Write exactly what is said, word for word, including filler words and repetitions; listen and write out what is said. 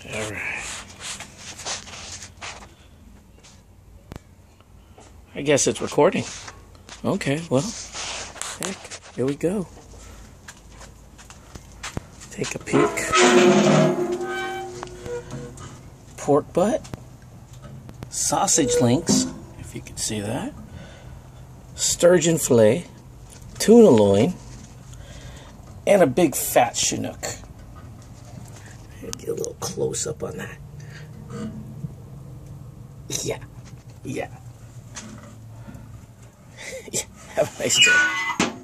All right. I guess it's recording. Okay, well, heck, here we go. Take a peek. Pork butt. Sausage links, if you can see that. Sturgeon fillet. Tuna loin. And a big fat Chinook. Get a little close up on that. Yeah. Yeah. Yeah. Have a nice day.